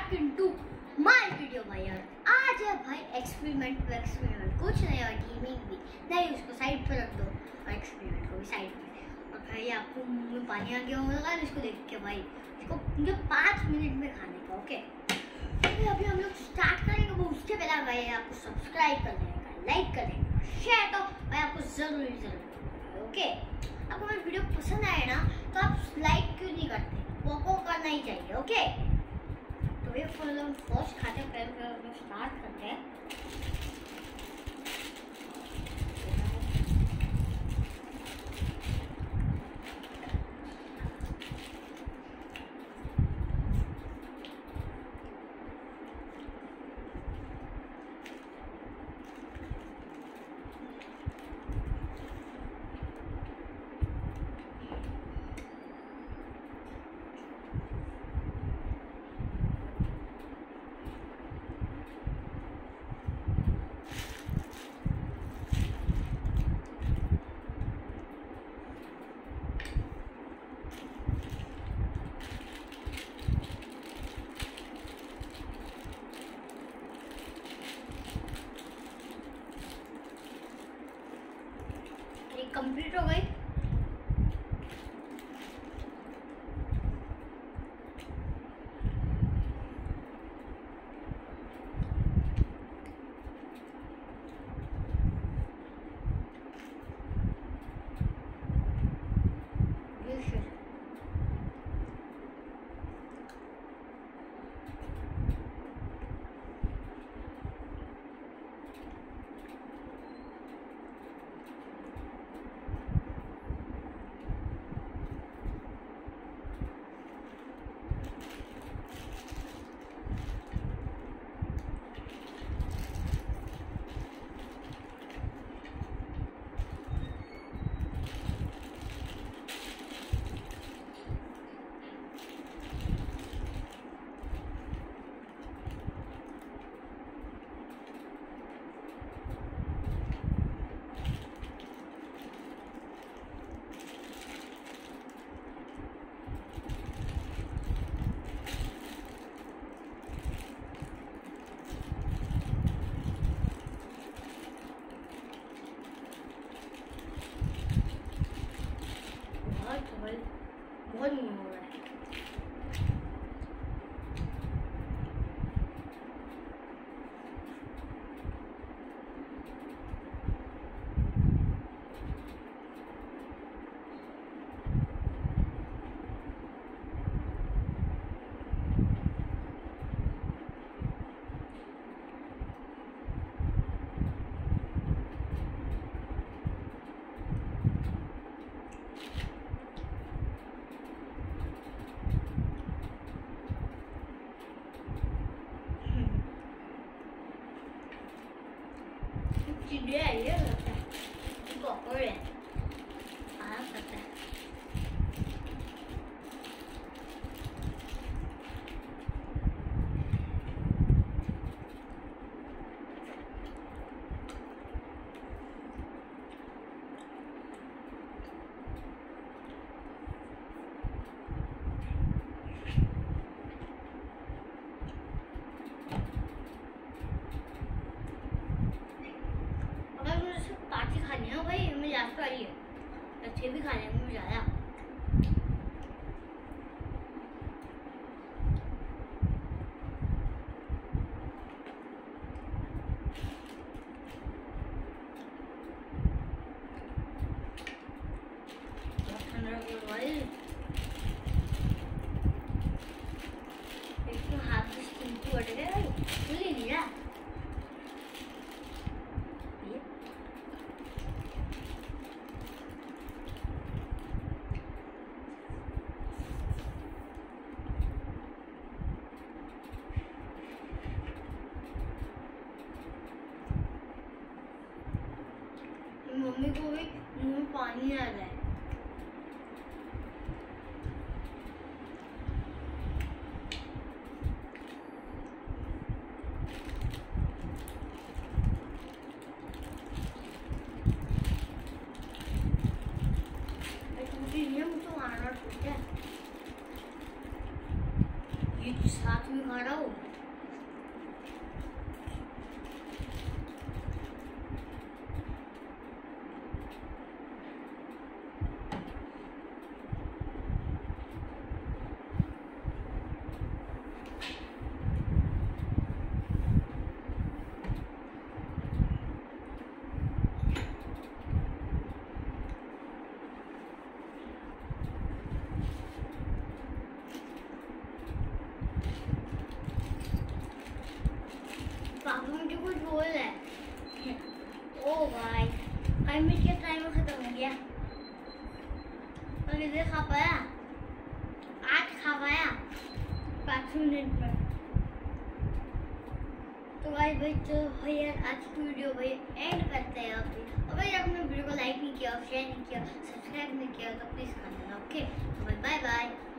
Back into my video भाई। यार आज है भाई एक्सपेरिमेंट कुछ नहीं है, गेमिंग भी नहीं, उसको साइड पर रख दो और एक्सपेरिमेंट को भी साइड पे। और भाई आपको मुंह में पानी आ गया होगा इसको देख के भाई, इसको मुझे 5 मिनट में खाने का। ओके अभी हम लोग स्टार्ट करेंगे, वो उसके पहले भाई आपको सब्सक्राइब कर देने का, लाइक कर देने का, शेयर तो भाई आपको जरूर। ओके आपको मेरी वीडियो पसंद आए ना तो आप लाइक क्यों नहीं करते, वो करना ही चाहिए। ओके तो ये फर्स्ट खाते हैं, पहले हम लोग स्टार्ट करते हैं। कंप्लीट हो गई। बहुत नहीं हो रहा है। चिड़िया ये लगता है, कॉपर है, आराम करता है। खाने हैं भाई, हमें लास्ट वाली है, अच्छे भी खाने हैं मुझे ज़्यादा। एक तो हाथ से स्टिंकी बट गया भाई, खुल ही नहीं रहा। मम्मी को भी मुंह में पानी आ रहा है। मुझे मारना टूट है, ये साथ में खा रहा हूँ। खा पाया, आज खा पाया 5 मिनट में। तो भाई तो भाई यार आज की वीडियो भाई एंड करते हैं आप। अगर आपने वीडियो को लाइक नहीं किया, शेयर नहीं किया, सब्सक्राइब नहीं किया तो प्लीज कर देना। Okay, bye bye.